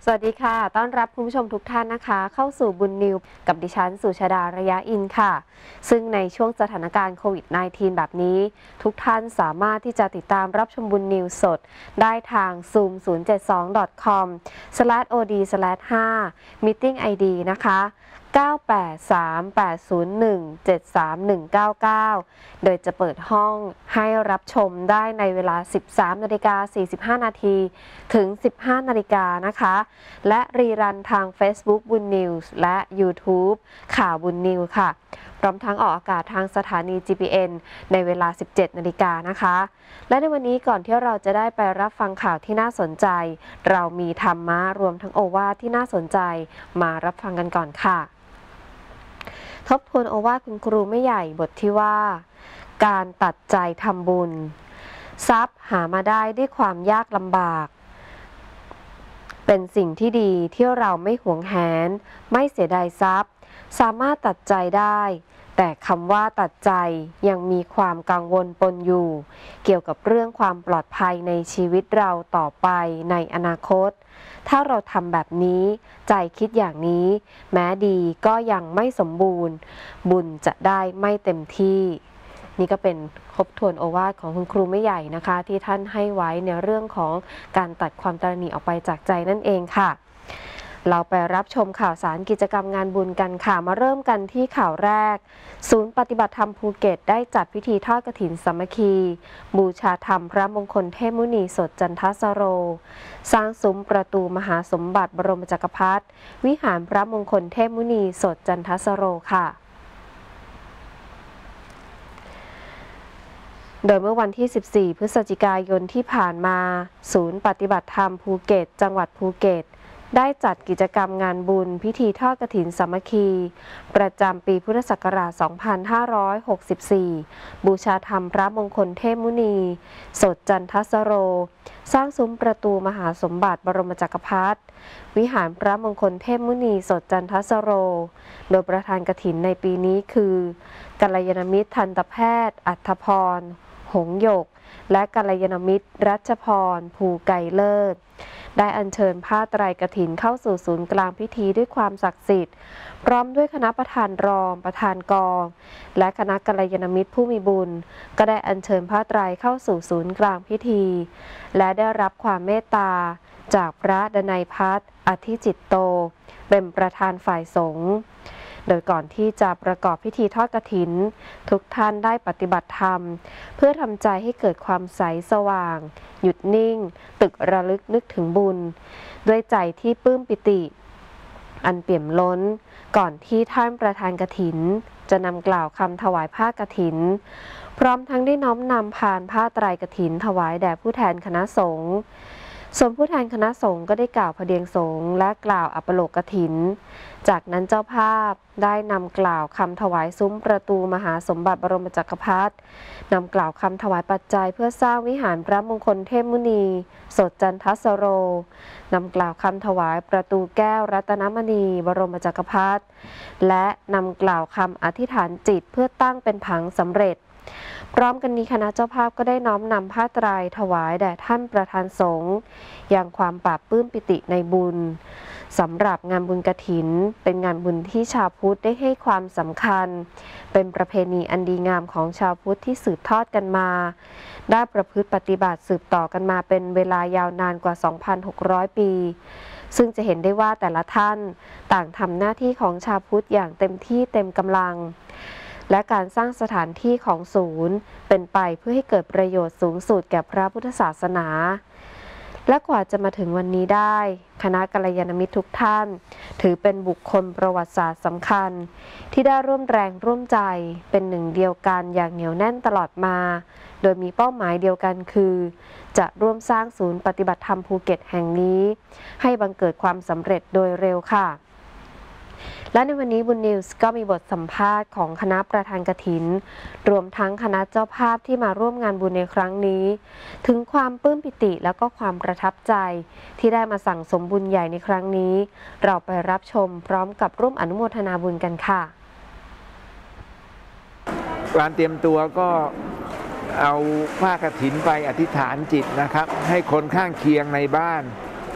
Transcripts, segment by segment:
สวัสดีค่ะต้อนรับคุณผู้ชมทุกท่านนะคะเข้าสู่บุญนิวกับดิฉันสุชาดาระยะอินค่ะซึ่งในช่วงสถานการณ์โควิด -19 แบบนี้ทุกท่านสามารถที่จะติดตามรับชมบุญนิวสดได้ทาง zoom072.com/od/5 meeting ID นะคะ983-801-73199 โดยจะเปิดห้องให้รับชมได้ในเวลา 13:45 นาทีถึง 15 นาฬิกานะคะและรีรันทาง Facebook บุญนิวส์และ YouTube ข่าวบุญนิวค่ะพร้อมทั้งออกอากาศทางสถานี GPN ในเวลา 17 นาฬิกานะคะและในวันนี้ก่อนที่เราจะได้ไปรับฟังข่าวที่น่าสนใจเรามีธรรมะรวมทั้งโอวาทที่น่าสนใจมารับฟังกันก่อนค่ะทบทวนโอวาทคุณครูไม่ใหญ่บทที่ว่าการตัดใจทำบุญทรัพย์หามาได้ด้วยความยากลำบากเป็นสิ่งที่ดีที่เราไม่หวงแหนไม่เสียดายทรัพย์สามารถตัดใจได้แต่คำว่าตัดใจยังมีความกังวลปนอยู่เกี่ยวกับเรื่องความปลอดภัยในชีวิตเราต่อไปในอนาคตถ้าเราทำแบบนี้ใจคิดอย่างนี้แม้ดีก็ยังไม่สมบูรณ์บุญจะได้ไม่เต็มที่นี่ก็เป็นทบทวนโอวาทของคุณครูไม่ใหญ่นะคะที่ท่านให้ไว้ในเรื่องของการตัดความตระหนี่ออกไปจากใจนั่นเองค่ะเราไปรับชมข่าวสารกิจกรรมงานบุญกันค่ะมาเริ่มกันที่ข่าวแรกศูนย์ปฏิบัติธรรมภูเก็ตได้จัดพิธีทอดกฐินสามัคคีบูชาธรรมพระมงคลเทพมุนีสดจันทสโรสร้างซุ้มประตูมหาสมบัติบรมจักรพรรดิวิหารพระมงคลเทพมุนีสดจันทสโรค่ะโดยเมื่อวันที่ 14 พฤศจิกายนที่ผ่านมาศูนย์ปฏิบัติธรรมภูเก็ตจังหวัดภูเก็ตได้จัดกิจกรรมงานบุญพิธีทอดกฐินสามัคคีประจำปีพุทธศักราช 2564 บูชาธรรมพระมงคลเทพมุนีสดจันทสโรสร้างซุ้มประตูมหาสมบัติบรมจักรพรรดิวิหารพระมงคลเทพมุนีสดจันทสโรโดยประธานกฐินในปีนี้คือกัลยาณมิตรทันตแพทย์อัฏฐพรหงส์หยกและกัลยาณมิตรรัชพรภูไกรเลิศได้อัญเชิญผ้าไตรกฐินเข้าสู่ศูนย์กลางพิธีด้วยความศักดิ์สิทธิ์พร้อมด้วยคณะประธานรองประธานกองและคณะกัลยาณมิตรผู้มีบุญก็ได้อัญเชิญผ้าไตรเข้าสู่ศูนย์กลางพิธีและได้รับความเมตตาจากพระดนัยภัทรอธิจิตโตเป็นประธานฝ่ายสงฆ์โดยก่อนที่จะประกอบพิธีทอดกฐินทุกท่านได้ปฏิบัติธรรมเพื่อทำใจให้เกิดความใสสว่างหยุดนิ่งตึกระลึกนึกถึงบุญด้วยใจที่ปลื้มปิติอันเปี่ยมล้นก่อนที่ท่านประธานกฐินจะนำกล่าวคำถวายผ้ากฐินพร้อมทั้งได้น้อมนำพานผ้าไตรกฐินถวายแด่ผู้แทนคณะสงฆ์ส่วนผู้แทนคณะสงฆ์ก็ได้กล่าวพระเดียงสงฆ์และกล่าวอัปโลกฐินจากนั้นเจ้าภาพได้นำกล่าวคำถวายซุ้มประตูมหาสมบัติบรมจักรพรรดินำกล่าวคำถวายปัจจัยเพื่อสร้างวิหารพระมงคลเทพมุนีสดจันทสโรนำกล่าวคำถวายประตูแก้วรัตนมณีบรมจักรพรรดิและนำกล่าวคำอธิษฐานจิตเพื่อตั้งเป็นผังสำเร็จพร้อมกันนี้คณะเจ้าภาพก็ได้น้อมนำผ้าไตรถวายแด่ท่านประธานสงฆ์อย่างความปราบปลื้มปิติในบุญสำหรับงานบุญกฐินเป็นงานบุญที่ชาวพุทธได้ให้ความสำคัญเป็นประเพณีอันดีงามของชาวพุทธที่สืบทอดกันมาได้ประพฤติปฏิบัติสืบต่อกันมาเป็นเวลายาวนานกว่า 2,600 ปีซึ่งจะเห็นได้ว่าแต่ละท่านต่างทำหน้าที่ของชาวพุทธอย่างเต็มที่เต็มกำลังและการสร้างสถานที่ของศูนย์เป็นไปเพื่อให้เกิดประโยชน์สูงสุดแก่พระพุทธศาสนาและกว่าจะมาถึงวันนี้ได้คณะกัลยาณมิตรทุกท่านถือเป็นบุคคลประวัติศาสตร์สำคัญที่ได้ร่วมแรงร่วมใจเป็นหนึ่งเดียวกันอย่างเหนียวแน่นตลอดมาโดยมีเป้าหมายเดียวกันคือจะร่วมสร้างศูนย์ปฏิบัติธรรมภูเก็ตแห่งนี้ให้บังเกิดความสำเร็จโดยเร็วค่ะและในวันนี้บุญนิวส์ก็มีบทสัมภาษณ์ของคณะประธานกฐินรวมทั้งคณะเจ้าภาพที่มาร่วมงานบุญในครั้งนี้ถึงความปลื้มปิติและก็ความประทับใจที่ได้มาสั่งสมบุญใหญ่ในครั้งนี้เราไปรับชมพร้อมกับร่วมอนุโมทนาบุญกันค่ะการเตรียมตัวก็เอาผ้ากฐินไปอธิษฐานจิตนะครับให้คนข้างเคียงในบ้าน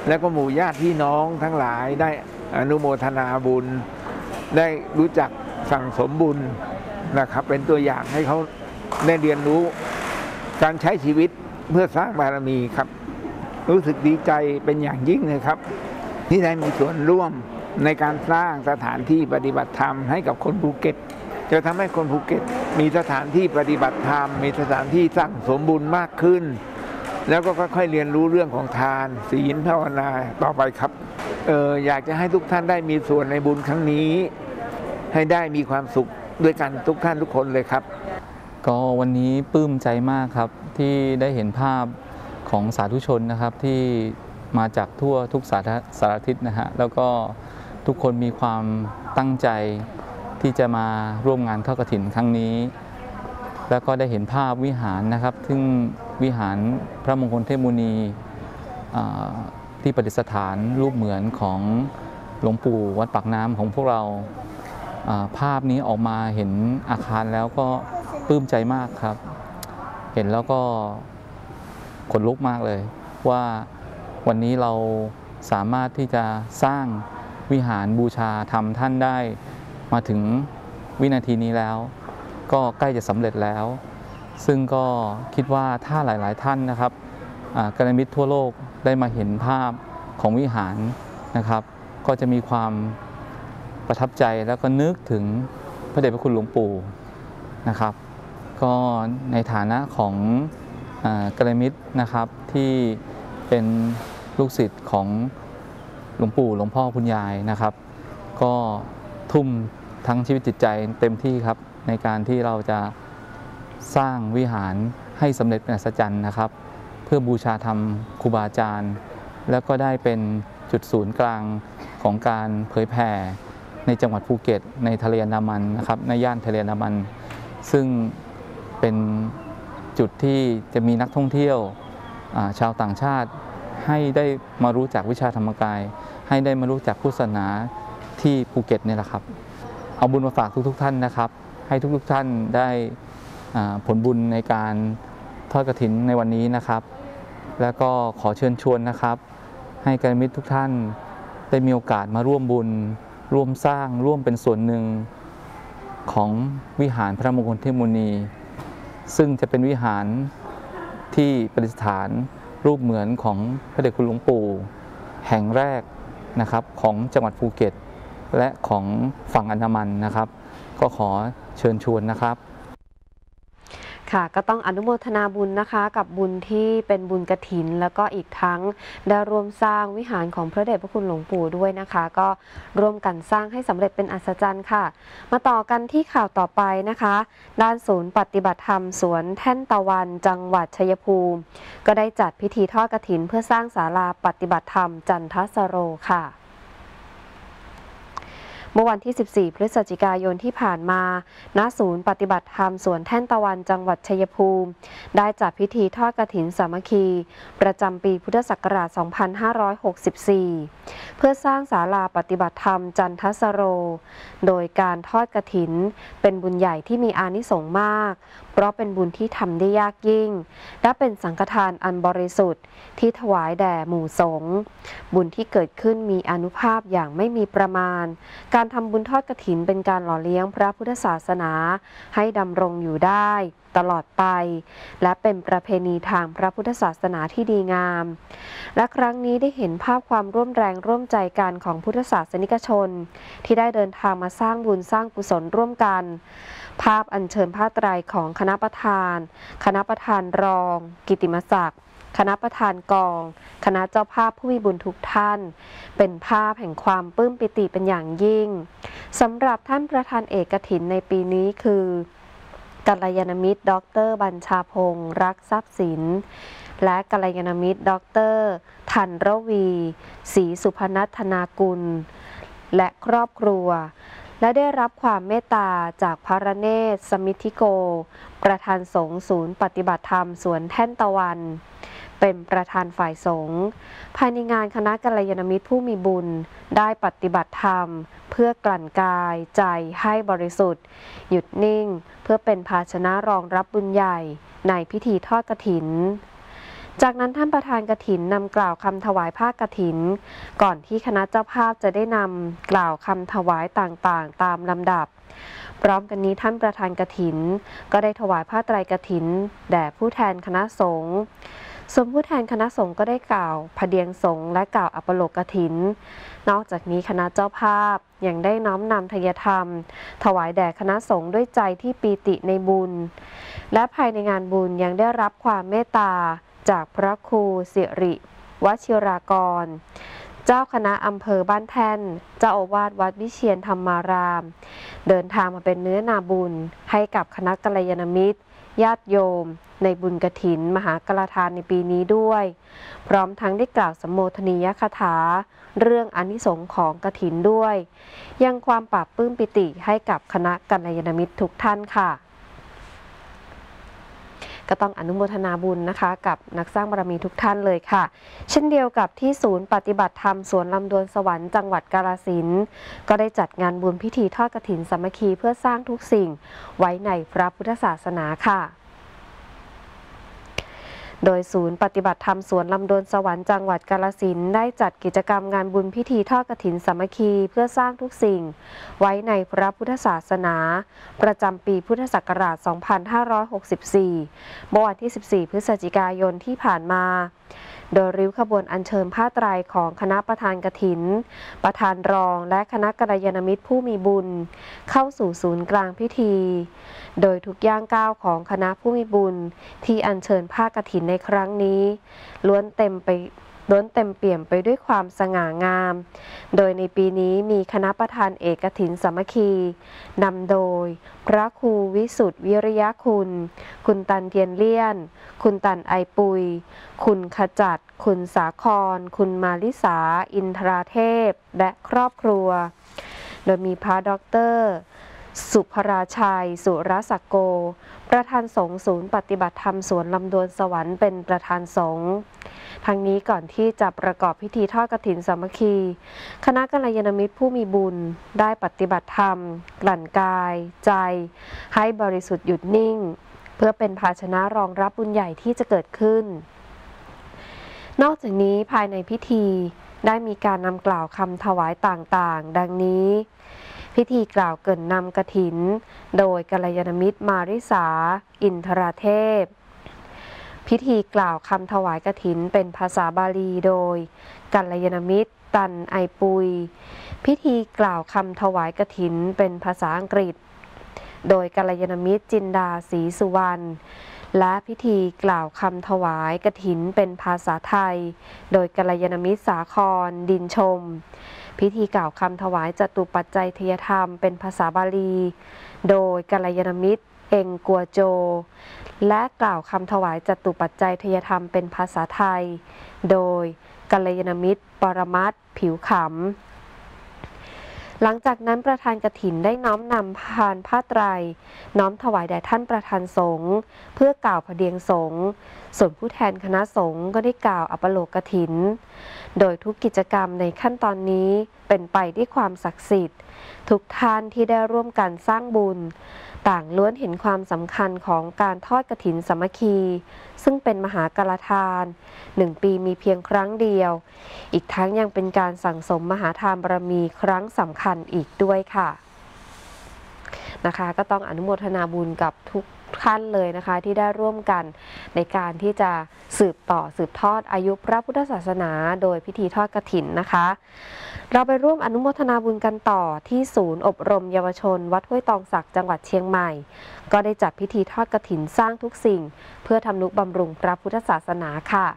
แล้วก็หมู่ญาติพี่น้องทั้งหลายได้อนุโมทนาบุญ ได้รู้จักสั่งสมบุญนะครับ เป็นตัวอย่างให้เขาได้เรียนรู้การใช้ชีวิตเพื่อสร้างบารมีครับ รู้สึกดีใจเป็นอย่างยิ่งเลยครับ ที่ได้มีส่วนร่วมในการสร้างสถานที่ปฏิบัติธรรมให้กับคนภูเก็ตจะทำให้คนภูเก็ตมีสถานที่ปฏิบัติธรรมมีสถานที่สร้างสมบุญมากขึ้น แล้วก็ค่อยๆเรียนรู้เรื่องของทานศีลภาวนาต่อไปครับอยากจะให้ทุกท่านได้มีส่วนในบุญครั้งนี้ให้ได้มีความสุขด้วยกันทุกท่านทุกคนเลยครับก็วันนี้ปลื้มใจมากครับที่ได้เห็นภาพของสาธุชนนะครับที่มาจากทั่วทุกสารทิศนะฮะแล้วก็ทุกคนมีความตั้งใจที่จะมาร่วมงานทอดกฐินครั้งนี้แล้วก็ได้เห็นภาพวิหารนะครับซึ่งวิหารพระมงคลเทพมุนีที่ประดิษฐานรูปเหมือนของหลวงปู่วัดปากน้ำของพวกเราภาพนี้ออกมาเห็นอาคารแล้วก็ปลื้มใจมากครับเห็นแล้วก็ขนลุกมากเลยว่าวันนี้เราสามารถที่จะสร้างวิหารบูชาธรรมท่านได้มาถึงวินาทีนี้แล้วก็ใกล้จะสำเร็จแล้วซึ่งก็คิดว่าถ้าหลายๆท่านนะครับกัลยาณมิตรทั่วโลกได้มาเห็นภาพของวิหารนะครับก็จะมีความประทับใจแล้วก็นึกถึงพระเดชพระคุณหลวงปู่นะครับก็ในฐานะของกัลยาณมิตรนะครับที่เป็นลูกศิษย์ของหลวงปู่หลวงพ่อคุณยายนะครับก็ทุ่มทั้งชีวิตจิตใจเต็มที่ครับในการที่เราจะสร้างวิหารให้สำเร็จเป็นอัศจรรย์นะครับเพื่อบูชาธรรมครูบาอาจารย์แล้วก็ได้เป็นจุดศูนย์กลางของการเผยแผ่ในจังหวัดภูเก็ตในทะเลอันดามันนะครับในย่านทะเลอันดามันซึ่งเป็นจุดที่จะมีนักท่องเที่ยวชาวต่างชาติให้ได้มารู้จักวิชาธรรมกายให้ได้มารู้จักพุทธศาสนาที่ภูเก็ตนี่แหละครับเอาบุญมาฝากทุกท่านนะครับให้ทุกท่านได้ผลบุญในการทอดกฐินในวันนี้นะครับแล้วก็ขอเชิญชวนนะครับให้กัลยาณมิตรทุกท่านได้มีโอกาสมาร่วมบุญร่วมสร้างร่วมเป็นส่วนหนึ่งของวิหารพระมงคลเทพมุนีซึ่งจะเป็นวิหารที่ประดิษฐานรูปเหมือนของพระเดชคุณหลวงปู่แห่งแรกนะครับของจังหวัดภูเก็ตและของฝั่งอันดามันนะครับก็ขอเชิญชวนนะครับค่ะก็ต้องอนุโมทนาบุญนะคะกับบุญที่เป็นบุญกฐินแล้วก็อีกทั้งได้ร่วมสร้างวิหารของพระเดชพระคุณหลวงปู่ด้วยนะคะก็ร่วมกันสร้างให้สำเร็จเป็นอัศจรรย์ค่ะมาต่อกันที่ข่าวต่อไปนะคะด้านศูนย์ปฏิบัติธรรมสวนแท่นตะวันจังหวัดชัยภูมิก็ได้จัดพิธีทอดกฐินเพื่อสร้างศาลาปฏิบัติธรรมจันทสโรค่ะเมื่อวันที่ 14 พฤศจิกายนที่ผ่านมาณศูนย์ปฏิบัติธรรมสวนแท่นตะวันจังหวัดชัยภูมิได้จัดพิธีทอดกฐินสามัคคีประจำปีพุทธศักราช 2564 เพื่อสร้างศาลาปฏิบัติธรรมจันทสโรโดยการทอดกฐินเป็นบุญใหญ่ที่มีอานิสงส์มากเพราะเป็นบุญที่ทำได้ยากยิ่งและเป็นสังฆทานอันบริสุทธิ์ที่ถวายแด่หมู่สงฆ์บุญที่เกิดขึ้นมีอานุภาพอย่างไม่มีประมาณการทำบุญทอดกฐินเป็นการหล่อเลี้ยงพระพุทธศาสนาให้ดำรงอยู่ได้ตลอดไปและเป็นประเพณีทางพระพุทธศาสนาที่ดีงามและครั้งนี้ได้เห็นภาพความร่วมแรงร่วมใจกันของพุทธศาสนิกชนที่ได้เดินทางมาสร้างบุญสร้างกุศลร่วมกันภาพอัญเชิญผ้าไตรของคณะประธานรองกิตติมศักดิ์คณะประธานกองคณะเจ้าภาพผู้มีบุญทุกท่านเป็นภาพแห่งความปลื้มปิติเป็นอย่างยิ่งสำหรับท่านประธานเอกกฐินในปีนี้คือกัลยาณมิตรดร.บัญชาพงษ์รักทรัพย์สินและกัลยาณมิตรดร.ธันรวีศรีสุพนัทธนากุลและครอบครัวและได้รับความเมตตาจากพระเนศสมิทธิโกประธานสงฆ์ศูนย์ปฏิบัติธรรมสวนแท่นตะวันเป็นประธานฝ่ายสงฆ์ภายในงานคณะกัลยาณมิตรผู้มีบุญได้ปฏิบัติธรรมเพื่อกลั่นกายใจให้บริสุทธิ์หยุดนิ่งเพื่อเป็นภาชนะรองรับบุญใหญ่ในพิธีทอดกฐินจากนั้นท่านประธานกฐินนำกล่าวคำถวายผ้ากฐินก่อนที่คณะเจ้าภาพจะได้นำกล่าวคำถวายต่างๆตามลำดับพร้อมกันนี้ท่านประธานกฐินก็ได้ถวายผ้าไตรกฐินแด่ผู้แทนคณะสงฆ์ส่วนผู้แทนคณะสงฆ์ก็ได้กล่าวพเดียงสงฆ์และกล่าวอัปโลกฐินนอกจากนี้คณะเจ้าภาพยังได้น้อมนำทายธรรมถวายแด่คณะสงฆ์ด้วยใจที่ปีติในบุญและภายในงานบุญยังได้รับความเมตตาจากพระครูสิริวชิรากรเจ้าคณะอำเภอบ้านแท่นเจ้าอาวาสวัดวิเชียรธรรมารามเดินทางมาเป็นเนื้อนาบุญให้กับคณะกัลยาณมิตรญาติโยมในบุญกฐินมหากฬทานในปีนี้ด้วยพร้อมทั้งได้กล่าวสมโภชนียคถาเรื่องอานิสงส์ของกฐินด้วยยังความปราบปลื้มปิติให้กับคณะกัลยาณมิตรทุกท่านค่ะก็ต้องอนุโมทนาบุญนะคะกับนักสร้างบารมีทุกท่านเลยค่ะเช่นเดียวกับที่ศูนย์ปฏิบัติธรรมสวนลำดวนสวรรค์จังหวัดกาฬสินธุ์ก็ได้จัดงานบุญพิธีทอดกฐินสามัคคีเพื่อสร้างทุกสิ่งไว้ในพระพุทธศาสนาค่ะโดยศูนย์ปฏิบัติธรรมสวนลำดวนสวรรค์จังหวัดกาฬสินธุ์ได้จัดกิจกรรมงานบุญพิธีทอดกฐินสามัคคีเพื่อสร้างทุกสิ่งไว้ในพระพุทธศาสนาประจำปีพุทธศักราช 2564 เมื่อวันที่ 14 พฤศจิกายนที่ผ่านมาโดยริ้วขบวนอัญเชิญผ้าไตรของคณะประธานกฐินประธานรองและคณะกัลยาณมิตรผู้มีบุญเข้าสู่ศูนย์กลางพิธีโดยทุกย่างก้าวของคณะผู้มีบุญที่อัญเชิญผ้ากฐินในครั้งนี้ล้วนเต็มเปี่ยมไปด้วยความสง่างามโดยในปีนี้มีคณะประธานเอกกฐินสามัคคีนำโดยพระครูวิสุทธิวิริยคุณคุณตันเทียนเลี่ยนคุณตันไอปุยคุณขจัดคุณสาครคุณมาลิสาอินทราเทพและครอบครัวโดยมีพระด็อกเตอร์สุภราชัยสุรศักโกประธานสงฆ์ศูนย์ปฏิบัติธรรมสวนลำดวนสวรรค์เป็นประธานสงฆ์ทั้งนี้ก่อนที่จะประกอบพิธีทอดกฐินสามัคคีคณะกัลยาณมิตรผู้มีบุญได้ปฏิบัติธรรมกลั่นกายใจให้บริสุทธิ์หยุดนิ่งเพื่อเป็นภาชนะรองรับบุญใหญ่ที่จะเกิดขึ้นนอกจากนี้ภายในพิธีได้มีการนำกล่าวคำถวายต่างๆดังนี้พิธีกล่าวเกริ่นนำกฐินโดยกัลยาณมิตรมาริสาอินทราเทพพิธีกล่าวคำถวายกฐินเป็นภาษาบาลีโดยกัลยาณมิตรตันไอปุยพิธีกล่าวคำถวายกฐินเป็นภาษาอังกฤษโดยกัลยาณมิตรจินดาศรีสุวรรณและพิธีกล่าวคำถวายกฐินเป็นภาษาไทยโดยกัลยาณมิตรสาครดินชมพิธีกล่าวคำถวายจตุปัจจัยทยธรรมเป็นภาษาบาลีโดยกัลยาณมิตรเองกัวโจและกล่าวคำถวายจตุปัจจัยทยธรรมเป็นภาษาไทยโดยกัลยาณมิตรปรมัตถ์ผิวขำหลังจากนั้นประธานกฐินได้น้อมนำพานผ้าไตรน้อมถวายแด่ท่านประธานสงฆ์เพื่อกล่าวพเดียงสงฆ์ส่วนผู้แทนคณะสงฆ์ก็ได้กล่าวอัปโลกกฐินโดยทุกกิจกรรมในขั้นตอนนี้เป็นไปด้วยความศักดิ์สิทธิ์ทุกท่านที่ได้ร่วมกันสร้างบุญต่างล้วนเห็นความสำคัญของการทอดกฐินสามัคคีซึ่งเป็นมหากาฬทาน1 ปีมีเพียงครั้งเดียวอีกทั้งยังเป็นการสั่งสมมหาทานบารมีครั้งสำคัญอีกด้วยค่ะนะคะก็ต้องอนุโมทนาบุญกับทุกท่านเลยนะคะที่ได้ร่วมกันในการที่จะสืบทอดอายุพระพุทธศาสนาโดยพิธีทอดกฐินนะคะเราไปร่วมอนุโมทนาบุญกันต่อที่ศูนย์อบรมเยาวชนวัดห้วยตองสักจังหวัดเชียงใหม่ก็ได้จัดพิธีทอดกฐินสร้างทุกสิ่งเพื่อทำนุบำรุงพระพุทธศาสนาค่ะ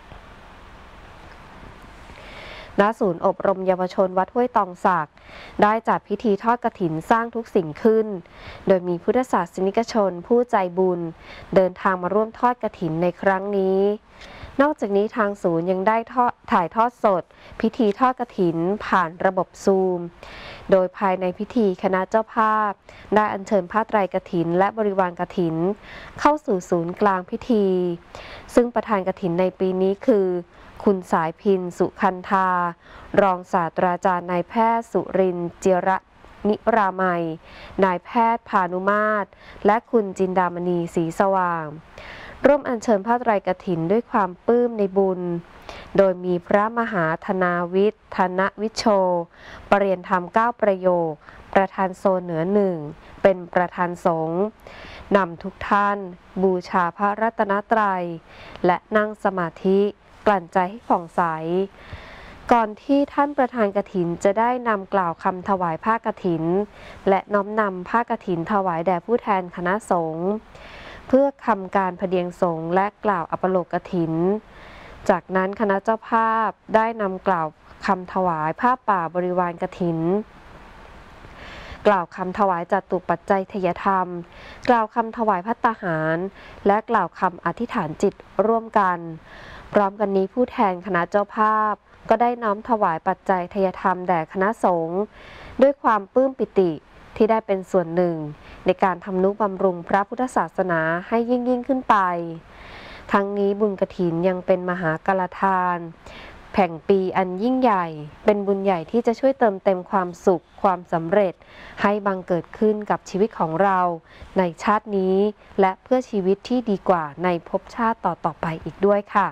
ณศูนย์อบรมเยาวชนวัดห้วยตองสักได้จัดพิธีทอดกฐินสร้างทุกสิ่งขึ้นโดยมีพุทธศาสนิกชนผู้ใจบุญเดินทางมาร่วมทอดกฐินในครั้งนี้นอกจากนี้ทางศูนย์ยังได้ถ่ายทอดสดพิธีทอดกฐินผ่านระบบซูมโดยภายในพิธีคณะเจ้าภาพได้อัญเชิญผ้าไตรกฐินและบริวารกฐินเข้าสู่ศูนย์กลางพิธีซึ่งประธานกฐินในปีนี้คือคุณสายพินสุคันธารองศาสตราจารย์นายแพทย์สุรินทร์จิระนิรามัยนายแพทย์พานุมาตรและคุณจินดามณีศรีสว่างร่วมอัญเชิญผ้าไตรกฐินด้วยความปลื้มในบุญโดยมีพระมหาธนาวิทย์ธนวิชโชประเรียนธรรม9ประโยคประธานโซนเหนือหนึ่งเป็นประธานสงฆ์นำทุกท่านบูชาพระรัตนตรัยและนั่งสมาธิกลั่นใจให้ผ่องใสก่อนที่ท่านประธานกฐินจะได้นำกล่าวคำถวายผ้ากฐินและน้อมนำผ้ากฐินถวายแด่ผู้แทนคณะสงฆ์เพื่อทำการพเดียงสงฆ์และกล่าวอัปโลกฐินจากนั้นคณะเจ้าภาพได้นำกล่าวคำถวายผ้าป่าบริวารกฐินกล่าวคำถวายจตุปัจจัยทยธรรมกล่าวคำถวายภัตตาหารและกล่าวคำอธิษฐานจิตร่วมกันพร้อมกันนี้ผู้แทนคณะเจ้าภาพก็ได้น้อมถวายปัจจัยทยธรรมแด่คณะสงฆ์ด้วยความปลื้มปิติที่ได้เป็นส่วนหนึ่งในการทำนุบำรุงพระพุทธศาสนาให้ยิ่งขึ้นไปทั้งนี้บุญกฐินยังเป็นมหากาลทานแห่งปีอันยิ่งใหญ่เป็นบุญใหญ่ที่จะช่วยเติมเต็มความสุขความสำเร็จให้บังเกิดขึ้นกับชีวิตของเราในชาตินี้และเพื่อชีวิตที่ดีกว่าในภพชาติต่อๆไปอีกด้วยค่ะ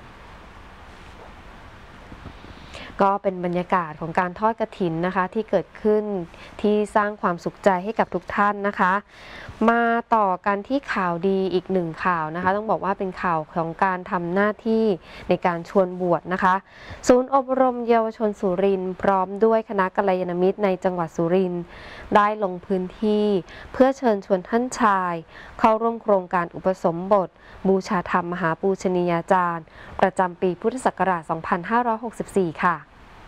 ก็เป็นบรรยากาศของการทอดกฐินนะคะที่เกิดขึ้นที่สร้างความสุขใจให้กับทุกท่านนะคะมาต่อกันที่ข่าวดีอีกหนึ่งข่าวนะคะต้องบอกว่าเป็นข่าวของการทำหน้าที่ในการชวนบวชนะคะศูนย์อบรมเยาวชนสุรินทร์พร้อมด้วยคณะกัลยาณมิตรในจังหวัดสุรินทร์ได้ลงพื้นที่เพื่อเชิญชวนท่านชายเข้าร่วมโครงการอุปสมบทบูชาธรรมมหาปูชนียาจารย์ประจำปีพุทธศักราช 2564 ค่ะ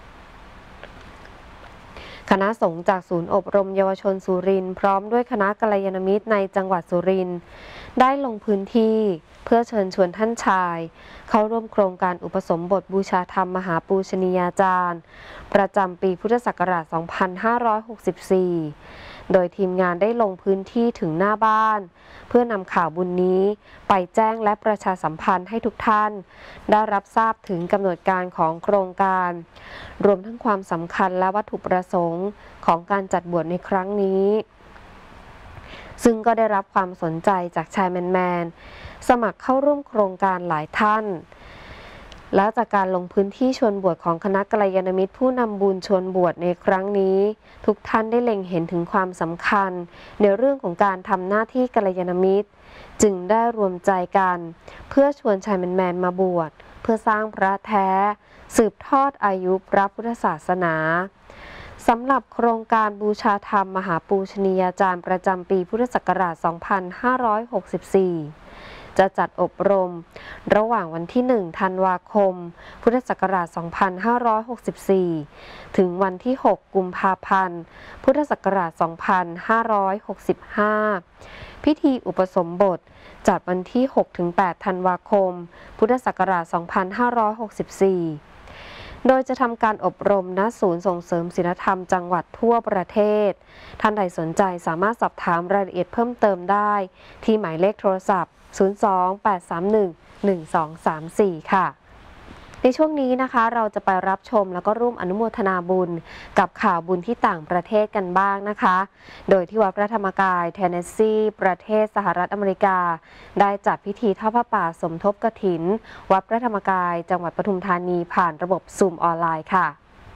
คณะสงฆ์จากศูนย์อบรมเยาวชนสุรินทร์พร้อมด้วยคณะกัลยาณมิตรในจังหวัดสุรินทร์ได้ลงพื้นที่เพื่อเชิญชวนท่านชายเข้าร่วมโครงการอุปสมบทบูชาธรรมมหาปูชนียาจารย์ประจำปีพุทธศักราช 2564 โดยทีมงานได้ลงพื้นที่ถึงหน้าบ้านเพื่อนำข่าวบุญนี้ไปแจ้งและประชาสัมพันธ์ให้ทุกท่านได้รับทราบถึงกำหนดการของโครงการรวมทั้งความสำคัญและวัตถุประสงค์ของการจัดบวชในครั้งนี้ซึ่งก็ได้รับความสนใจจากชายแมนสมัครเข้าร่วมโครงการหลายท่านและจากการลงพื้นที่ชวนบวชของคณะกัลยาณมิตรผู้นำบุญชวนบวชในครั้งนี้ทุกท่านได้เล็งเห็นถึงความสำคัญในเรื่องของการทำหน้าที่กัลยาณมิตรจึงได้รวมใจกันเพื่อชวนชายแมนมาบวชเพื่อสร้างพระแท้สืบทอดอายุพระพุทธศาสนาสำหรับโครงการบูชาธรรมมหาปูชนียาจารย์ประจำปีพุทธศักราช 2564 จะจัดอบรมระหว่างวันที่ 1 ธันวาคม พุทธศักราช 2564 ถึงวันที่ 6 กุมภาพันธ์ พุทธศักราช 2565 พิธีอุปสมบทจัดวันที่ 6-8 ธันวาคม พุทธศักราช 2564 โดยจะทำการอบรมณศูนย์ส่งเสริมศีลธรรมจังหวัดทั่วประเทศท่านใดสนใจสามารถสอบถามรายละเอียดเพิ่มเติมได้ที่หมายเลขโทรศัพท์ 028311234 ค่ะในช่วงนี้นะคะเราจะไปรับชมแล้วก็ร่วมอนุโมทนาบุญกับข่าวบุญที่ต่างประเทศกันบ้างนะคะโดยที่วัดพระธรรมกายเทนเนสซีประเทศสหรัฐอเมริกาได้จัดพิธีทอดผ้าป่าสมทบกฐินวัดพระธรรมกายจังหวัดปทุมธานีผ่านระบบซูมออนไลน์ค่ะ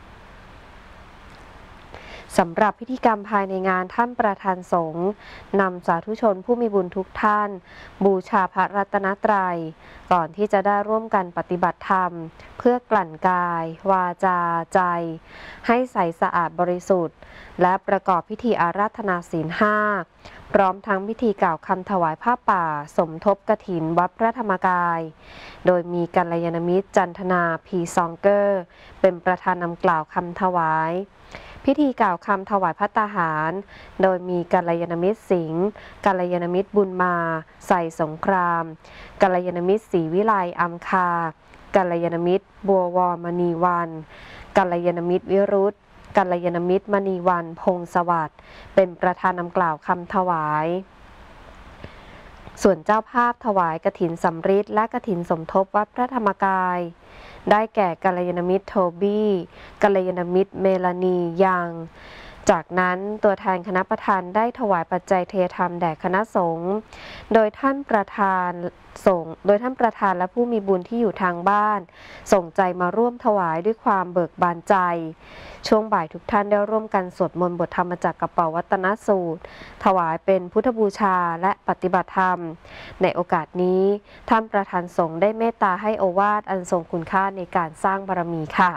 สำหรับพิธีกรรมภายในงานท่านประธานสงฆ์นำสาธุชนผู้มีบุญทุกท่านบูชาพระรัตนตรัยก่อนที่จะได้ร่วมกันปฏิบัติธรรมเพื่อกลั่นกายวาจาใจให้ใสสะอาดบริสุทธิ์และประกอบพิธีอาราธนาศีล 5พร้อมทั้งพิธีกล่าวคำถวายผ้าป่าสมทบกฐินวัดพระธรรมกายโดยมีกัลยาณมิตรจันทนาพีซองเกอร์เป็นประธานนำกล่าวคำถวายพิธีกล่าวคำถวายภัตตาหารโดยมีกัลยาณมิตรสิงห์กัลยาณมิตรบุญมาใส่สงครามกัลยาณมิตรศรีวิไลอัมคากัลยาณมิตรบัววรมณีวันกัลยาณมิตรวิรุธกัลยาณมิตรมณีวันพงศวัสดิ์เป็นประธานนำกล่าวคำถวายส่วนเจ้าภาพถวายกฐินสำริดและกฐินสมทบวัดพระธรรมกายได้แก่กัลยาณมิตรโทบี้กัลยาณมิตรเมลานียังจากนั้นตัวแทนคณะประธานได้ถวายปัจจัยเทธรรมแด่คณะสงฆ์โดยท่านประธานและผู้มีบุญที่อยู่ทางบ้านส่งใจมาร่วมถวายด้วยความเบิกบานใจช่วงบ่ายทุกท่านได้ร่วมกันสวดมนต์บทธรรมจักรกัปวัตนสูตรถวายเป็นพุทธบูชาและปฏิบัติธรรมในโอกาสนี้ท่านประธานสงฆ์ได้เมตตาให้โอวาทอันทรงคุณค่าในการสร้างบารมีค่ะ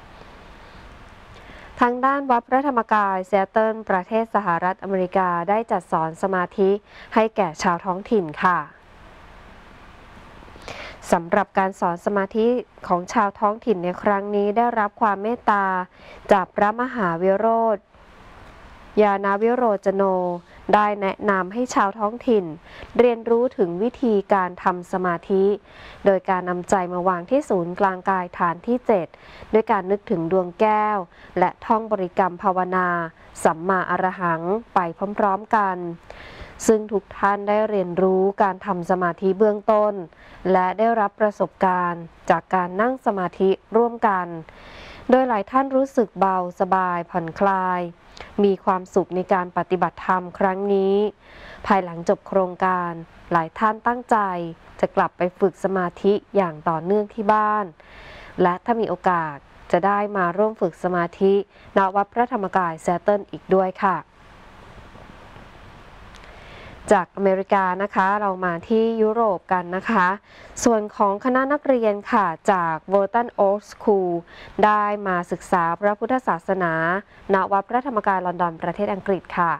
ทางด้านวัดพระธรรมกายซีแอตเทิลประเทศสหรัฐอเมริกาได้จัดสอนสมาธิให้แก่ชาวท้องถิ่นค่ะสำหรับการสอนสมาธิของชาวท้องถิ่นในครั้งนี้ได้รับความเมตตาจากพระมหาวิโรจน์ญาณวิโรจโนได้แนะนำให้ชาวท้องถิ่นเรียนรู้ถึงวิธีการทำสมาธิโดยการนำใจมาวางที่ศูนย์กลางกายฐานที่7ด้วยการนึกถึงดวงแก้วและท่องบริกรรมภาวนาสัมมาอรหังไปพร้อมๆกันซึ่งทุกท่านได้เรียนรู้การทำสมาธิเบื้องต้นและได้รับประสบการณ์จากการนั่งสมาธิร่วมกันโดยหลายท่านรู้สึกเบาสบายผ่อนคลายมีความสุขในการปฏิบัติธรรมครั้งนี้ภายหลังจบโครงการหลายท่านตั้งใจจะกลับไปฝึกสมาธิอย่างต่อเนื่องที่บ้านและถ้ามีโอกาสจะได้มาร่วมฝึกสมาธิณวัดพระธรรมกายซีแอตเทิลอีกด้วยค่ะจากอเมริกานะคะเรามาที่ยุโรปกันนะคะส่วนของคณะนักเรียนค่ะจาก Walton Oak School ได้มาศึกษาพระพุทธศาสนาณวัดพระธรรมกายลอนดอนประเทศอังกฤษค่ะ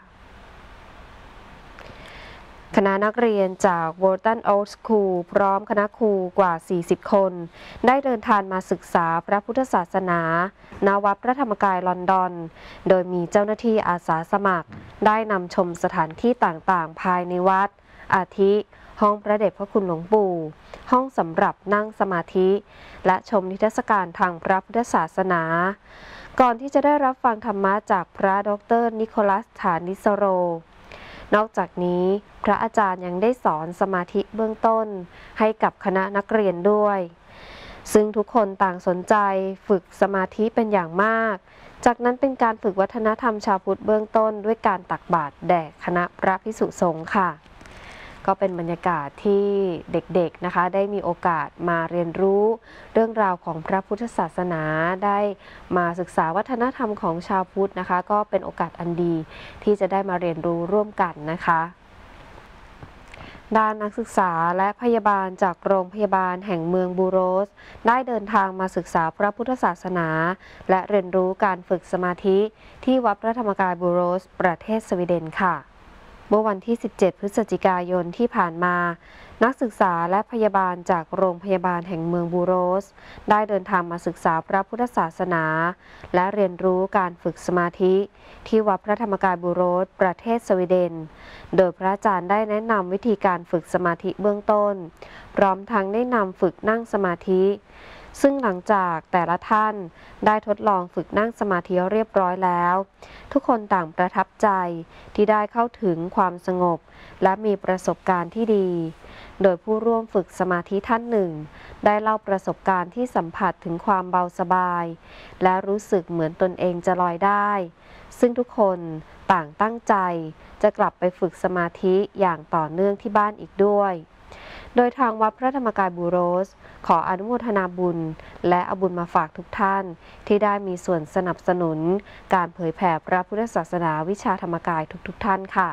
คณะนักเรียนจาก Walton Oak School พร้อมคณะครูกว่า40คนได้เดินทางมาศึกษาพระพุทธศาสนาณวัดพระธรรมกายลอนดอนโดยมีเจ้าหน้าที่อาสาสมัครได้นำชมสถานที่ต่างๆภายในวัดอาทิห้องพระเดชพระคุณหลวงปู่ห้องสำหรับนั่งสมาธิและชมนิทรรศการทางพระพุทธศาสนาก่อนที่จะได้รับฟังธรรมะจากพระดร.นิโคลัส ฐานิสโรนอกจากนี้พระอาจารย์ยังได้สอนสมาธิเบื้องต้นให้กับคณะนักเรียนด้วยซึ่งทุกคนต่างสนใจฝึกสมาธิเป็นอย่างมากจากนั้นเป็นการฝึกวัฒนธรรมชาวพุทธเบื้องต้นด้วยการตักบาตรแด่คณะพระภิกษุสงฆ์ค่ะก็เป็นบรรยากาศที่เด็กๆนะคะได้มีโอกาสมาเรียนรู้เรื่องราวของพระพุทธศาสนาได้มาศึกษาวัฒนธรรมของชาวพุทธนะคะก็เป็นโอกาสอันดีที่จะได้มาเรียนรู้ร่วมกันนะคะด้านนักศึกษาและพยาบาลจากโรงพยาบาลแห่งเมืองบูโรสได้เดินทางมาศึกษาพระพุทธศาสนาและเรียนรู้การฝึกสมาธิที่วัดพระธรรมกายบูโรสประเทศสวีเดนค่ะเมื่อวันที่17พฤศจิกายนที่ผ่านมานักศึกษาและพยาบาลจากโรงพยาบาลแห่งเมืองบูโรสได้เดินทางมาศึกษาพระพุทธศาสนาและเรียนรู้การฝึกสมาธิที่วัดพระธรรมกายบูโรสประเทศสวีเดนโดยพระอาจารย์ได้แนะนำวิธีการฝึกสมาธิเบื้องต้นพร้อมทั้งได้นำฝึกนั่งสมาธิซึ่งหลังจากแต่ละท่านได้ทดลองฝึกนั่งสมาธิเรียบร้อยแล้วทุกคนต่างประทับใจที่ได้เข้าถึงความสงบและมีประสบการณ์ที่ดีโดยผู้ร่วมฝึกสมาธิท่านหนึ่งได้เล่าประสบการณ์ที่สัมผัสถึงความเบาสบายและรู้สึกเหมือนตนเองจะลอยได้ซึ่งทุกคนต่างตั้งใจจะกลับไปฝึกสมาธิอย่างต่อเนื่องที่บ้านอีกด้วยโดยทางวัดพระธรรมกายบูโรสขออนุโมทนาบุญและเอาบุญมาฝากทุกท่านที่ได้มีส่วนสนับสนุนการเผยแผ่พระพุทธศาสนาวิชาธรรมกายทุกท่านค่ะ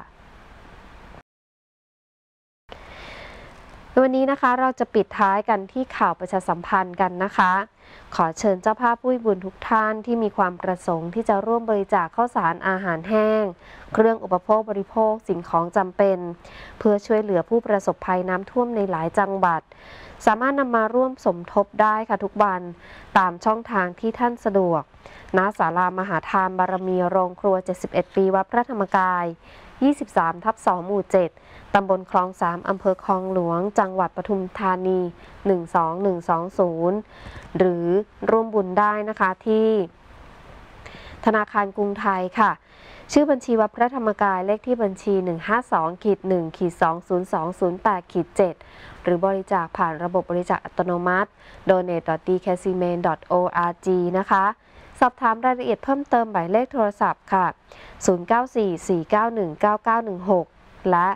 วันนี้นะคะเราจะปิดท้ายกันที่ข่าวประชาสัมพันธ์กันนะคะขอเชิญเจ้าภาพผู้บุญทุกท่านที่มีความประสงค์ที่จะร่วมบริจาคข้าวสารอาหารแห้งเครื่องอุปโภคบริโภคสิ่งของจำเป็นเพื่อช่วยเหลือผู้ประสบภัยน้ำท่วมในหลายจังหวัดสามารถนำมาร่วมสมทบได้ค่ะทุกวันตามช่องทางที่ท่านสะดวกณศาลามหาทานบารมีโรงครัว71ปีวัดพระธรรมกาย23/2 หมู่ 7ตำบลคลอง 3 อำเภอคลองหลวงจังหวัดปทุมธานี12120หรือร่วมบุญได้นะคะที่ธนาคารกรุงไทยค่ะชื่อบัญชีวัดพระธรรมกายเลขที่บัญชี 152-1-2008-7 หรือบริจาคผ่านระบบบริจาคอัตโนมัติ donate.dkcmain.org นะคะสอบถามรายละเอียดเพิ่มเติมหมายเลขโทรศัพท์ค่ะ 0944919916 และ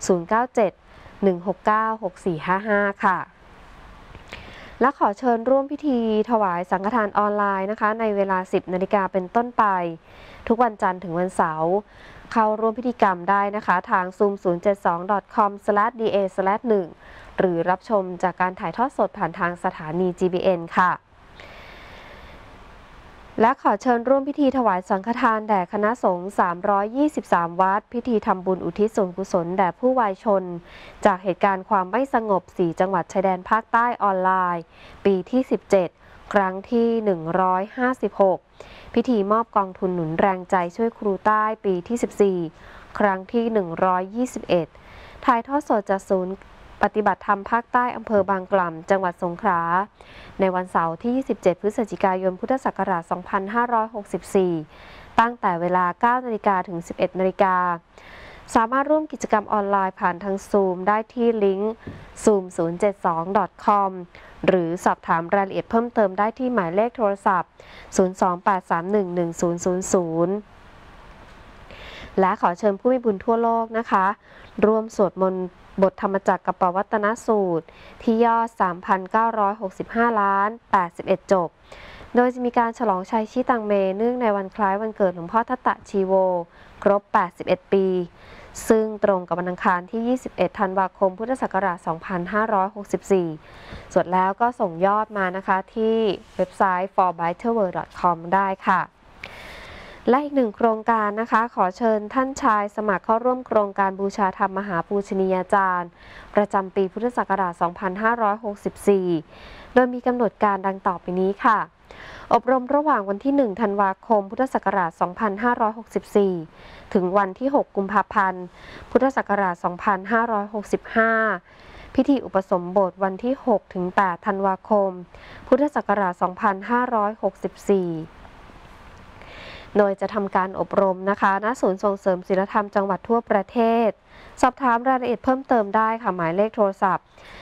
0971696455 ค่ะ และขอเชิญร่วมพิธีถวายสังฆทานออนไลน์นะคะในเวลา 10 นาฬิกาเป็นต้นไปทุกวันจันทร์ถึงวันเสาร์เข้าร่วมพิธีกรรมได้นะคะทาง zoom072.com/da/1 หรือรับชมจากการถ่ายทอดสดผ่านทางสถานี GBN ค่ะและขอเชิญร่วมพิธีถวายสังฆทานแด่คณะสงฆ์323 วัดพิธีทำบุญอุทิศส่วนกุศลแด่ผู้วายชนจากเหตุการณ์ความไม่สงบ4จังหวัดชายแดนภาคใต้ออนไลน์ปีที่ 17 ครั้งที่ 156 พิธีมอบกองทุนหนุนแรงใจช่วยครูใต้ปีที่ 14 ครั้งที่ 121 ถ่ายทอดสดจากศูนย์ปฏิบัติธรรมภาคใต้อำเภอบางกล่ำจังหวัดสงขลาในวันเสาร์ที่ 27 พฤศจิกายน พุทธศักราช 2564 ตั้งแต่เวลา 9 นาฬิกาถึง 11 นาฬิกาสามารถร่วมกิจกรรมออนไลน์ผ่านทาง Zoom ได้ที่ลิงก์ zoom072.com หรือสอบถามรายละเอียดเพิ่มเติมได้ที่หมายเลขโทรศัพท์ 028311000 และขอเชิญผู้มีบุญทั่วโลกนะคะร่วมสวดมนต์บทธรรมจักรกัปปวัตตนสูตรที่ยอด 3,965 ล้าน 81 จบโดยจะมีการฉลองชัยชิตังเมเนื่องในวันคล้ายวันเกิดหลวงพ่อทัตตะชีโวครบ 81 ปีซึ่งตรงกับวันอังคารที่ 21 ธันวาคม พุทธศักราช 2564 ส่วนแล้วก็ส่งยอดมานะคะที่เว็บไซต์ forbyterworld.com ได้ค่ะและอีกหนึ่งโครงการนะคะขอเชิญท่านชายสมัครเข้าร่วมโครงการบูชาธรรมมหาปูชนียาจารย์ประจำปีพุทธศักราช 2564 โดยมีกำหนดการดังต่อไปนี้ค่ะอบรมระหว่างวันที่ 1 ธันวาคม พุทธศักราช 2564 ถึงวันที่ 6 กุมภาพันธ์ พุทธศักราช 2565 พิธีอุปสมบทวันที่ 6 ถึง 8 ธันวาคม พุทธศักราช 2564 โดยจะทำการอบรมนะคะณศูนย์ส่งเสริมศีลธรรมจังหวัดทั่วประเทศสอบถามรายละเอียดเพิ่มเติมได้ค่ะหมายเลขโทรศัพท์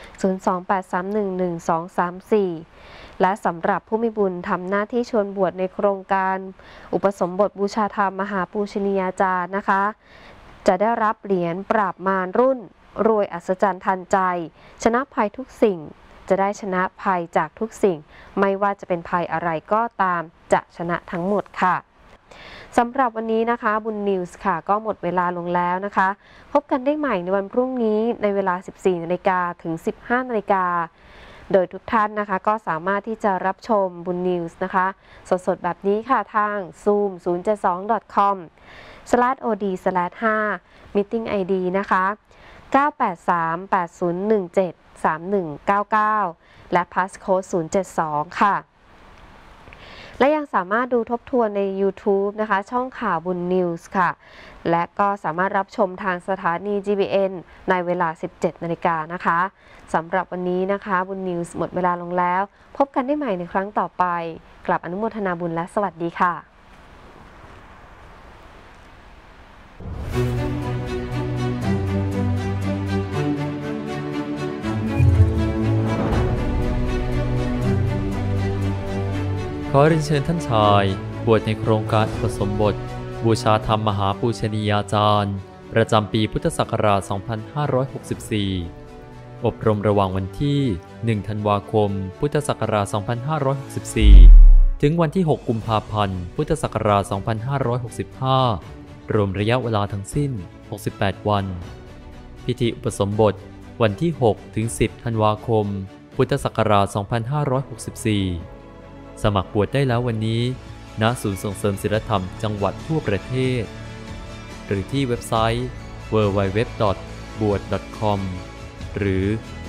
028311234 และสำหรับผู้มีบุญทำหน้าที่ชวนบวชในโครงการอุปสมบทบูชาธรรมมหาปูชนียาจารย์นะคะจะได้รับเหรียญปราบมารรุ่นรวยอัศจรรย์ทันใจชนะภัยทุกสิ่งจะได้ชนะภัยจากทุกสิ่งไม่ว่าจะเป็นภัยอะไรก็ตามจะชนะทั้งหมดค่ะสำหรับวันนี้นะคะบุญนิวส์ค่ะก็หมดเวลาลงแล้วนะคะพบกันได้ใหม่ในวันพรุ่งนี้ในเวลา 14 นาฬิกาถึง 15 นาฬิกาโดยทุกท่านนะคะก็สามารถที่จะรับชมบุญนิวส์นะคะสดๆแบบนี้ค่ะทาง zoom072.com/od/5 meeting ID นะคะ 983-8017-3199 และ passcode 072 ค่ะและยังสามารถดูทบทวนใน YouTube นะคะช่องข่าวบุญนิวส์ค่ะและก็สามารถรับชมทางสถานี GBN ในเวลา 17 นาฬิกานะคะสำหรับวันนี้นะคะบุญนิวส์หมดเวลาลงแล้วพบกันได้ใหม่ในครั้งต่อไปกลับอนุโมทนาบุญและสวัสดีค่ะขอเรียนเชิญท่านชายบวชในโครงการอุปสมบทบูชาธรรมมหาปูชนียาจารย์ประจำปีพุทธศักราช 2564 อบรมระหว่างวันที่ 1 ธันวาคม พุทธศักราช 2564 ถึงวันที่ 6 กุมภาพันธ์ พุทธศักราช 2565 รวมระยะเวลาทั้งสิ้น 68 วัน พิธีอุปสมบทวันที่ 6 ถึง 10 ธันวาคม พุทธศักราช 2564สมัครบวชได้แล้ววันนี้ณศูนย์ส่งเสริมศีลธรรมจังหวัดทั่วประเทศหรือที่เว็บไซต์ www.bwat.com หรือ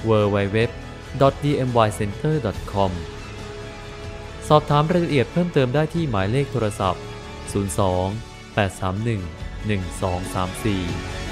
www.dmycenter.com สอบถามรายละเอียดเพิ่มเติมได้ที่หมายเลขโทรศัพท์ 02 831 1234